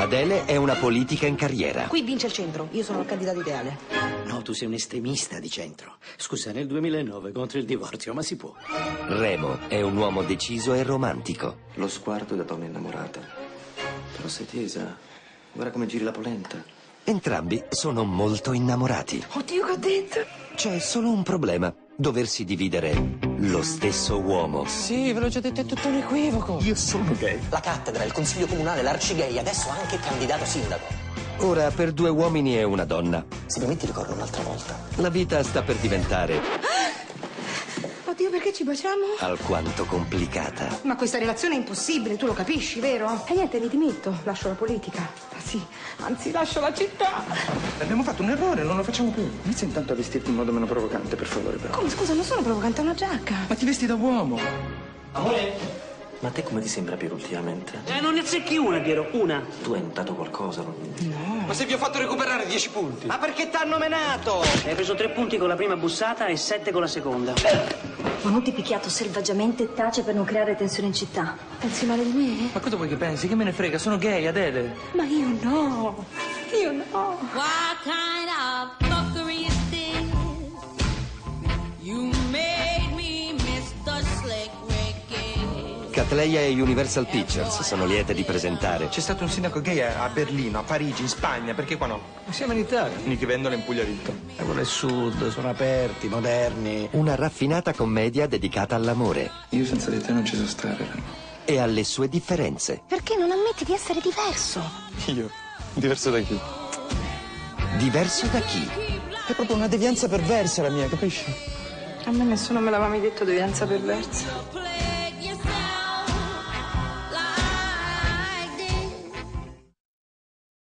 Adele è una politica in carriera. Qui vince il centro, io sono il candidato ideale. No, tu sei un estremista di centro. Scusa, nel 2009 contro il divorzio, ma si può. Remo è un uomo deciso e romantico. Lo sguardo da donna innamorata. Però sei tesa. Guarda come giri la polenta. Entrambi sono molto innamorati. Oddio, che ho detto? C'è solo un problema: doversi dividere lo stesso uomo. Sì, ve l'ho già detto, è tutto un equivoco. Io sono gay. La cattedra, il consiglio comunale, l'arcigay, adesso anche candidato sindaco. Ora, per due uomini e una donna, Se mi metti ricordo un'altra volta. la vita sta per diventare Oddio, perché ci baciamo? alquanto complicata. Ma questa relazione è impossibile, tu lo capisci, vero? E niente, mi dimetto, lascio la politica. Ah, sì, anzi, lascio la città. Abbiamo fatto un errore, non lo facciamo più. Inizia intanto a vestirti in modo meno provocante, per favore, però. Come, scusa, non sono provocante, è una giacca. Ma ti vesti da uomo. Amore? Ma a te come ti sembra Piero ultimamente? Non ne azzecchi una, Piero, una. Tu hai notato qualcosa? Ma se vi ho fatto recuperare 10 punti. Ma perché t'hanno menato? Hai preso 3 punti con la prima bussata e 7 con la seconda. Ma non ti picchiato selvaggiamente e tace per non creare tensione in città. Pensi male di me? Ma cosa vuoi che pensi? Che me ne frega? Sono gay, Adele. Ma io no. Io no. What kind of fuckery is this? You made me Mr. Slick Ricky. Cattleya e Universal Pictures sono liete di presentare C'è stato un sindaco gay a Berlino, a Parigi, in Spagna, perché qua no? Ma siamo in Italia. Quelli che vendono in Puglia Vitto. Quello del sud, sono aperti, moderni. una raffinata commedia dedicata all'amore Io senza di te non ci so stare, Remo. e alle sue differenze. Perché non ammetti di essere diverso? Io? Diverso da chi? Diverso da chi? È proprio una devianza perversa la mia, capisci? A me nessuno me l'aveva mai detto devianza perversa. Play